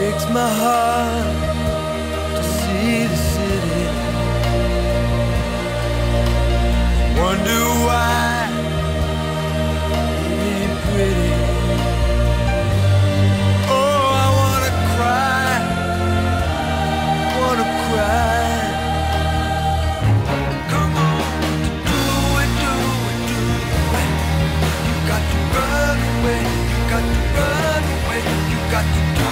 breaks my heart to see the city. Wonder why it ain't pretty. Oh, I wanna cry, wanna cry. Come on, do it, do it, do it. You got to run away, you got to run away, you got to do